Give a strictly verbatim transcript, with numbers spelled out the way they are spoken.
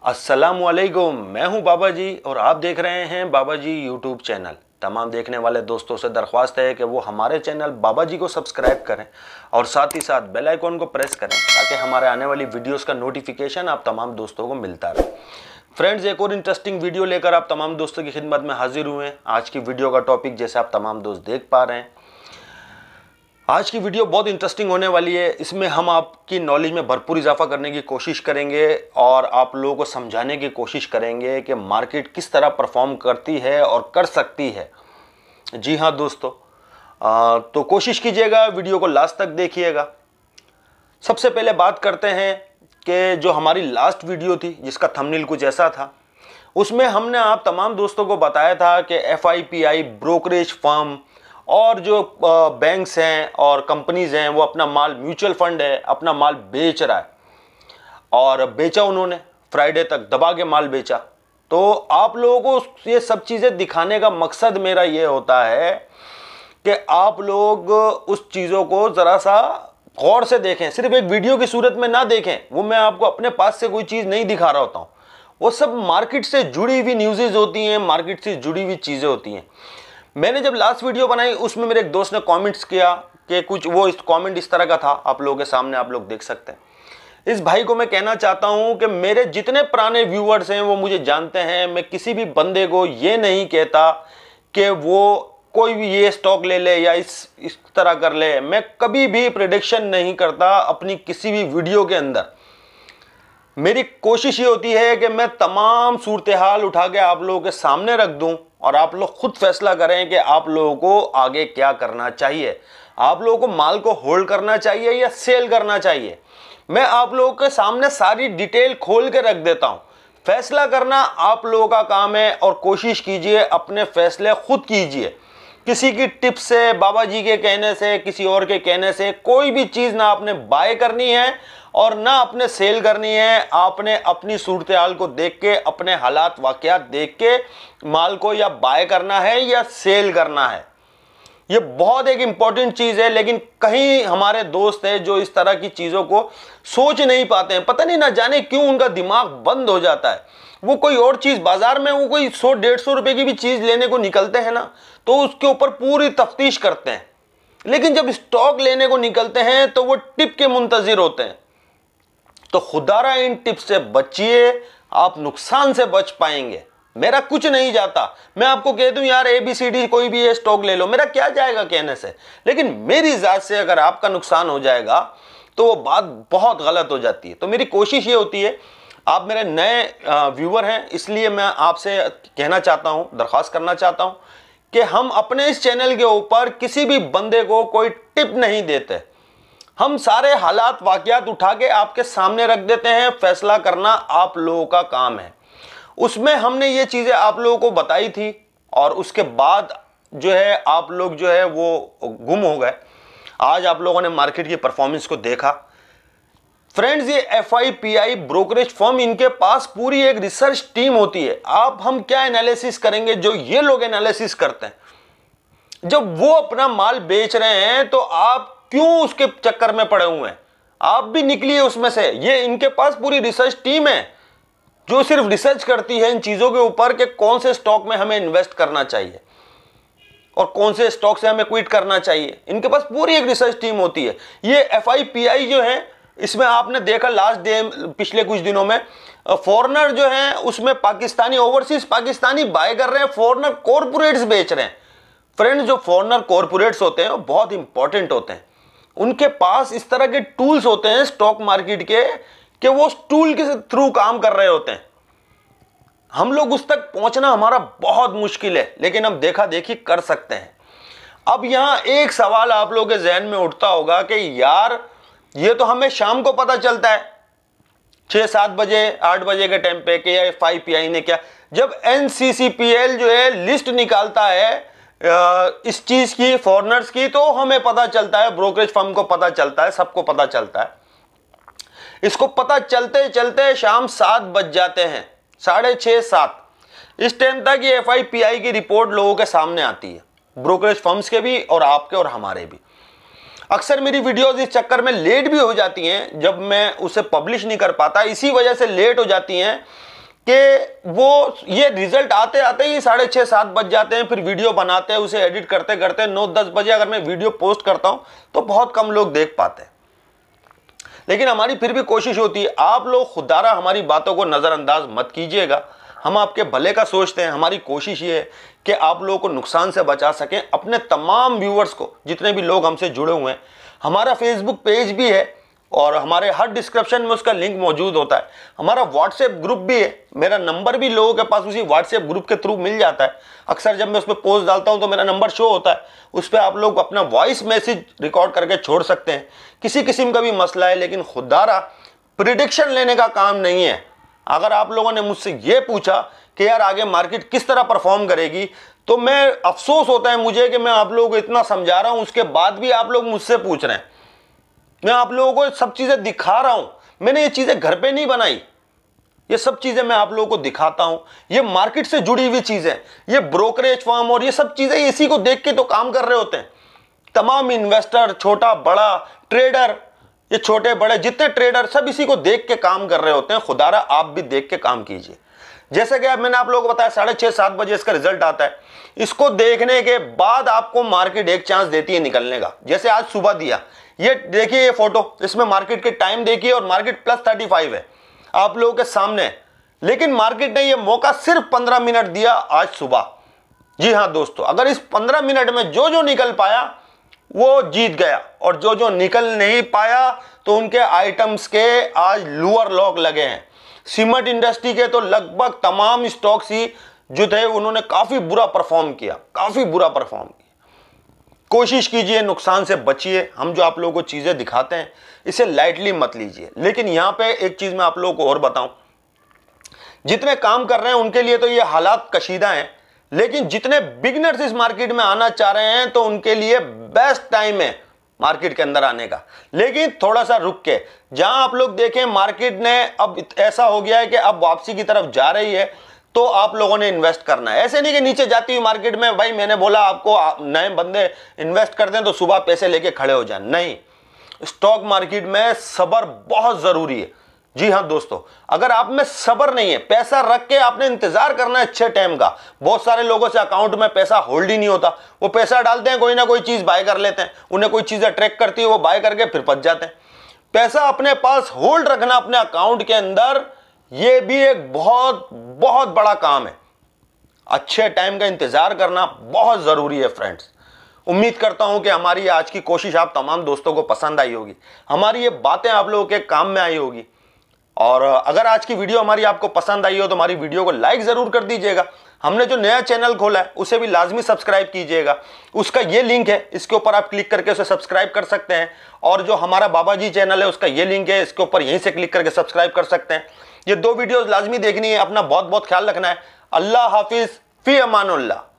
अस्सलामुअलैकुम, मैं हूं बाबा जी और आप देख रहे हैं बाबा जी यूट्यूब चैनल। तमाम देखने वाले दोस्तों से दरख्वास्त है कि वो हमारे चैनल बाबा जी को सब्सक्राइब करें और साथ ही साथ बेल आइकॉन को प्रेस करें ताकि हमारे आने वाली वीडियोस का नोटिफिकेशन आप तमाम दोस्तों को मिलता रहे। फ्रेंड्स, एक और इंटरेस्टिंग वीडियो लेकर आप तमाम दोस्तों की खिदमत में हाजिर हुए हैं। आज की वीडियो का टॉपिक जैसे आप तमाम दोस्त देख पा रहे हैं, आज की वीडियो बहुत इंटरेस्टिंग होने वाली है। इसमें हम आपकी नॉलेज में भरपूर इजाफा करने की कोशिश करेंगे और आप लोगों को समझाने की कोशिश करेंगे कि मार्केट किस तरह परफॉर्म करती है और कर सकती है। जी हाँ दोस्तों, आ, तो कोशिश कीजिएगा, वीडियो को लास्ट तक देखिएगा। सबसे पहले बात करते हैं कि जो हमारी लास्ट वीडियो थी जिसका थंबनेल कुछ ऐसा था, उसमें हमने आप तमाम दोस्तों को बताया था कि F I P I brokerage firm और जो बैंक्स हैं और कंपनीज हैं वो अपना माल, म्यूचुअल फंड है, अपना माल बेच रहा है और बेचा उन्होंने, फ्राइडे तक दबा के माल बेचा। तो आप लोगों को ये सब चीज़ें दिखाने का मकसद मेरा ये होता है कि आप लोग उस चीज़ों को ज़रा सा गौर से देखें, सिर्फ एक वीडियो की सूरत में ना देखें। वो मैं आपको अपने पास से कोई चीज़ नहीं दिखा रहा होता हूँ, वो सब मार्केट से जुड़ी हुई न्यूज़ेज होती हैं, मार्केट से जुड़ी हुई चीज़ें होती हैं। मैंने जब लास्ट वीडियो बनाई उसमें मेरे एक दोस्त ने कमेंट्स किया कि कुछ वो इस कमेंट इस तरह का था, आप लोगों के सामने आप लोग देख सकते हैं। इस भाई को मैं कहना चाहता हूं कि मेरे जितने पुराने व्यूअर्स हैं वो मुझे जानते हैं। मैं किसी भी बंदे को ये नहीं कहता कि वो कोई भी ये स्टॉक ले ले या इस इस तरह कर ले। मैं कभी भी प्रेडिक्शन नहीं करता अपनी किसी भी वीडियो के अंदर। मेरी कोशिश ये होती है कि मैं तमाम सूरत हाल उठा के आप लोगों के सामने रख दूं और आप लोग खुद फैसला करें कि आप लोगों को आगे क्या करना चाहिए। आप लोगों को माल को होल्ड करना चाहिए या सेल करना चाहिए। मैं आप लोगों के सामने सारी डिटेल खोल के रख देता हूं। फैसला करना आप लोगों का काम है और कोशिश कीजिए अपने फैसले खुद कीजिए। किसी की टिप से, बाबा जी के कहने से, किसी और के कहने से कोई भी चीज़ ना आपने बाय करनी है और ना अपने सेल करनी है। आपने अपनी सूरत हाल को देख के, अपने हालात वाकयात देख के माल को या बाय करना है या सेल करना है। ये बहुत एक इंपॉर्टेंट चीज़ है, लेकिन कहीं हमारे दोस्त हैं जो इस तरह की चीज़ों को सोच नहीं पाते हैं। पता नहीं ना जाने क्यों उनका दिमाग बंद हो जाता है। वो कोई और चीज़ बाजार में वो कोई सौ डेढ़ सौ रुपये की भी चीज़ लेने को निकलते हैं ना, तो उसके ऊपर पूरी तफ्तीश करते हैं, लेकिन जब स्टॉक लेने को निकलते हैं तो वो टिप के मुंतजिर होते हैं। तो खुदारा इन टिप्स से बचिए, आप नुकसान से बच पाएंगे। मेरा कुछ नहीं जाता, मैं आपको कह दूं यार ए बी सी डी कोई भी ये स्टॉक ले लो, मेरा क्या जाएगा कहने से, लेकिन मेरी जात से अगर आपका नुकसान हो जाएगा तो वो बात बहुत गलत हो जाती है। तो मेरी कोशिश ये होती है, आप मेरे नए व्यूअर हैं इसलिए मैं आपसे कहना चाहता हूं, दरख्वास्त करना चाहता हूं कि हम अपने इस चैनल के ऊपर किसी भी बंदे को कोई टिप नहीं देते। हम सारे हालात वाकयात उठा के आपके सामने रख देते हैं। फैसला करना आप लोगों का काम है। उसमें हमने ये चीज़ें आप लोगों को बताई थी और उसके बाद जो है आप लोग जो है वो गुम हो गए। आज आप लोगों ने मार्केट की परफॉर्मेंस को देखा। फ्रेंड्स, ये F I P I brokerage firm, इनके पास पूरी एक रिसर्च टीम होती है। आप हम क्या एनालिसिस करेंगे जो ये लोग एनालिसिस करते हैं। जब वो अपना माल बेच रहे हैं तो आप क्यों उसके चक्कर में पड़े हुए हैं? आप भी निकलिए उसमें से। ये इनके पास पूरी रिसर्च टीम है जो सिर्फ रिसर्च करती है इन चीजों के ऊपर कि कौन से स्टॉक में हमें इन्वेस्ट करना चाहिए और कौन से स्टॉक से हमें क्विट करना चाहिए। इनके पास पूरी एक रिसर्च टीम होती है। ये एफ आई पी आई जो है, इसमें आपने देखा लास्ट डे पिछले कुछ दिनों में फॉरेनर जो है उसमें पाकिस्तानी, ओवरसीज पाकिस्तानी बाय कर रहे हैं, फॉरेनर कॉर्पोरेट्स बेच रहे हैं। फ्रेंड्स, जो फॉरेनर कॉर्पोरेट्स होते हैं वो बहुत इंपॉर्टेंट होते हैं। उनके पास इस तरह के टूल्स होते हैं स्टॉक मार्केट के कि वो उस टूल के थ्रू काम कर रहे होते हैं। हम लोग उस तक पहुंचना हमारा बहुत मुश्किल है, लेकिन हम देखा देखी कर सकते हैं। अब यहां एक सवाल आप लोगों के जहन में उठता होगा कि यार ये तो हमें शाम को पता चलता है छह सात बजे आठ बजे के टाइम पे कि एफ आई पी आई ने क्या, जब N C C P L जो है लिस्ट निकालता है इस चीज की, फॉरेनर्स की, तो हमें पता चलता है, ब्रोकरेज फर्म को पता चलता है, सबको पता चलता है। इसको पता चलते चलते शाम सात बज जाते हैं, साढ़े छह सात। इस टाइम तक ये एफ आई पी आई की रिपोर्ट लोगों के सामने आती है, ब्रोकरेज फर्म्स के भी और आपके और हमारे भी। अक्सर मेरी वीडियोस इस चक्कर में लेट भी हो जाती हैं, जब मैं उसे पब्लिश नहीं कर पाता, इसी वजह से लेट हो जाती हैं कि वो ये रिजल्ट आते आते ही साढ़े छः सात बज जाते हैं, फिर वीडियो बनाते हैं, उसे एडिट करते करते नौ दस बजे अगर मैं वीडियो पोस्ट करता हूँ तो बहुत कम लोग देख पाते हैं। लेकिन हमारी फिर भी कोशिश होती है, आप लोग खुदारा हमारी बातों को नज़रअंदाज मत कीजिएगा। हम आपके भले का सोचते हैं। हमारी कोशिश ये है कि आप लोगों को नुकसान से बचा सकें। अपने तमाम व्यूअर्स को, जितने भी लोग हमसे जुड़े हुए हैं, हमारा फेसबुक पेज भी है और हमारे हर डिस्क्रिप्शन में उसका लिंक मौजूद होता है। हमारा व्हाट्सएप ग्रुप भी है। मेरा नंबर भी लोगों के पास उसी व्हाट्सएप ग्रुप के थ्रू मिल जाता है। अक्सर जब मैं उस पर पोस्ट डालता हूं तो मेरा नंबर शो होता है। उस पर आप लोग अपना वॉइस मैसेज रिकॉर्ड करके छोड़ सकते हैं। किसी किस्म का भी मसला है, लेकिन खुदारा प्रिडिक्शन लेने का काम नहीं है। अगर आप लोगों ने मुझसे ये पूछा कि यार आगे मार्केट किस तरह परफॉर्म करेगी, तो मैं अफसोस होता है मुझे कि मैं आप लोगों को इतना समझा रहा हूं, उसके बाद भी आप लोग मुझसे पूछ रहे हैं। मैं आप लोगों को सब चीजें दिखा रहा हूं। मैंने ये चीजें घर पे नहीं बनाई, ये सब चीजें मैं आप लोगों को दिखाता हूं। ये मार्केट से जुड़ी हुई चीजें, ये ब्रोकरेज फर्म और ये सब चीजें इसी को देख के तो काम कर रहे होते हैं। तमाम इन्वेस्टर, छोटा बड़ा ट्रेडर, ये छोटे बड़े जितने ट्रेडर, सब इसी को देख के काम कर रहे होते हैं। खुदारा आप भी देख के काम कीजिए। जैसे कि अब मैंने आप लोगों को बताया साढ़े छः सात बजे इसका रिजल्ट आता है। इसको देखने के बाद आपको मार्केट एक चांस देती है निकलने का। जैसे आज सुबह दिया, ये देखिए ये फोटो, इसमें मार्केट के टाइम देखिए और मार्केट प्लस थर्टी फाइव है आप लोगों के सामने। लेकिन मार्केट ने ये मौका सिर्फ पंद्रह मिनट दिया आज सुबह। जी हाँ दोस्तों, अगर इस पंद्रह मिनट में जो जो निकल पाया वो जीत गया, और जो जो निकल नहीं पाया तो उनके आइटम्स के आज लोअर लॉक लगे हैं। सीमेंट इंडस्ट्री के तो लगभग तमाम स्टॉक्स ही जो थे उन्होंने काफी बुरा परफॉर्म किया, काफी बुरा परफॉर्म किया। कोशिश कीजिए, नुकसान से बचिए। हम जो आप लोगों को चीजें दिखाते हैं इसे लाइटली मत लीजिए। लेकिन यहां पे एक चीज मैं आप लोगों को और बताऊं, जितने काम कर रहे हैं उनके लिए तो ये हालात कशीदा हैं, लेकिन जितने बिगनर्स इस मार्केट में आना चाह रहे हैं तो उनके लिए बेस्ट टाइम है मार्केट के अंदर आने का। लेकिन थोड़ा सा रुक के, जहां आप लोग देखें मार्केट ने अब ऐसा हो गया है कि अब वापसी की तरफ जा रही है, तो आप लोगों ने इन्वेस्ट करना है। ऐसे नहीं कि नीचे जाती हुई मार्केट में भाई मैंने बोला आपको नए बंदे इन्वेस्ट कर दें तो सुबह पैसे लेके खड़े हो जाए, नहीं। स्टॉक मार्केट में सब्र बहुत जरूरी है। जी हाँ दोस्तों, अगर आप में सब्र नहीं है, पैसा रख के आपने इंतजार करना है अच्छे टाइम का। बहुत सारे लोगों से अकाउंट में पैसा होल्ड ही नहीं होता, वो पैसा डालते हैं, कोई ना कोई चीज बाय कर लेते हैं, उन्हें कोई चीज अट्रैक्ट करती है, वो बाय करके फिर फंस जाते हैं। पैसा अपने पास होल्ड रखना अपने अकाउंट के अंदर, ये भी एक बहुत बहुत बड़ा काम है। अच्छे टाइम का इंतजार करना बहुत जरूरी है फ्रेंड्स। उम्मीद करता हूं कि हमारी आज की कोशिश आप तमाम दोस्तों को पसंद आई होगी, हमारी ये बातें आप लोगों के काम में आई होगी। और अगर आज की वीडियो हमारी आपको पसंद आई हो तो हमारी वीडियो को लाइक जरूर कर दीजिएगा। हमने जो नया चैनल खोला है उसे भी लाजमी सब्सक्राइब कीजिएगा। उसका ये लिंक है, इसके ऊपर आप क्लिक करके उसे सब्सक्राइब कर सकते हैं। और जो हमारा बाबा जी चैनल है उसका ये लिंक है, इसके ऊपर यहीं से क्लिक करके सब्सक्राइब कर सकते हैं। ये दो वीडियोस लाजमी देखनी है। अपना बहुत बहुत ख्याल रखना है। अल्लाह हाफिज, फी अमानुल्लाह।